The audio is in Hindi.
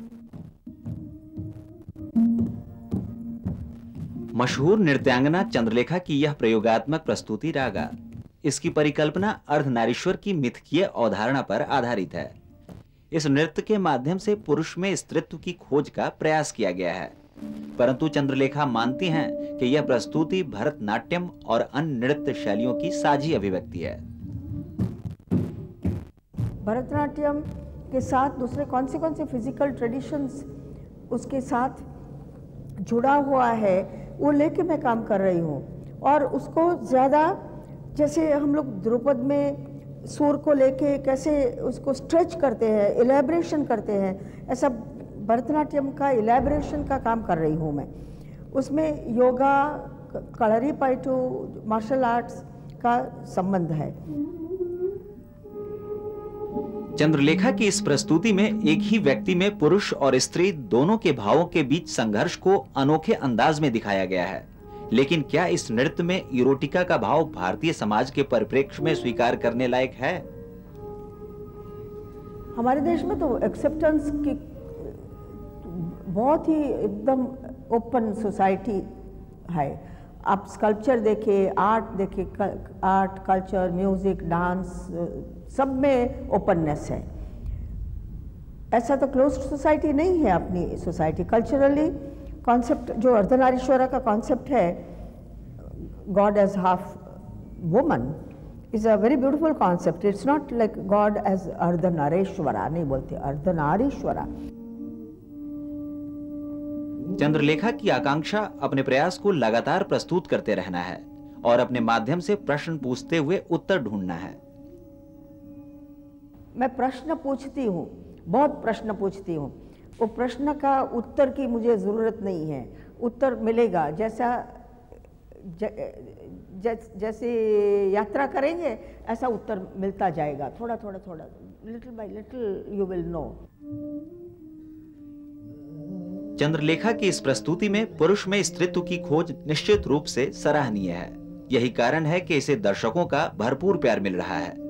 मशहूर नृत्यांगना चंद्रलेखा की यह प्रयोगात्मक प्रस्तुति रागा, इसकी परिकल्पना अर्धनारीश्वर की मिथकीय अवधारणा पर आधारित है। इस नृत्य के माध्यम से पुरुष में स्त्रीत्व की खोज का प्रयास किया गया है, परंतु चंद्रलेखा मानती हैं कि यह प्रस्तुति भरतनाट्यम और अन्य नृत्य शैलियों की साझी अभिव्यक्ति है। भरतनाट्यम के साथ दूसरे कौन से फिजिकल ट्रेडिशंस उसके साथ जुड़ा हुआ है, वो लेके मैं काम कर रही हूँ। और उसको ज़्यादा, जैसे हम लोग ध्रुपद में सुर को लेके कैसे उसको स्ट्रेच करते हैं, इलेबरेशन करते हैं, ऐसा भरतनाट्यम का इलेबरेशन का काम कर रही हूँ मैं। उसमें yoga, kalaripayattu, martial arts का संबंध है। चंद्रलेखा की इस प्रस्तुति में एक ही व्यक्ति में पुरुष और स्त्री दोनों के भावों के बीच संघर्ष को अनोखे अंदाज में दिखाया गया है। लेकिन क्या इस नृत्य में इरोटिका का भाव भारतीय समाज के परिप्रेक्ष्य में स्वीकार करने लायक है? हमारे देश में तो एक्सेप्टेंस की बहुत ही एकदम ओपन सोसाइटी है। आप स्कल्पचर देखिए, आर्ट देखिए, आर्ट, कल्चर, म्यूजिक, डांस, सब में ओपननेस है। ऐसा तो क्लोज्ड सोसाइटी नहीं है अपनी सोसाइटी। कल्चरली कॉन्सेप्ट जो अर्धनारीश्वरा का कॉन्सेप्ट है, god as half woman, is a very beautiful concept. It's not like god as Ardhanarishvara, नहीं बोलते अर्धनारीश्वरा। चंद्रलेखा की आकांक्षा अपने प्रयास को लगातार प्रस्तुत करते रहना है और अपने माध्यम से प्रश्न पूछते हुए उत्तर ढूंढना है। मैं प्रश्न पूछती हूँ, बहुत प्रश्न पूछती हूँ। वो प्रश्न का उत्तर की मुझे ज़रूरत नहीं है, उत्तर मिलेगा। जैसे यात्रा करेंगे ऐसा उत्तर मिलता जाएगा, थोड़ा थोड़ा थोड़ा, little by little you will know. Chandralekha की इस प्रस्तुति में पुरुष में स्त्रीत्व की खोज निश्चित रूप से सराहनीय है। यही कारण है कि इसे दर्शकों का भरपूर प्यार मिल रहा है।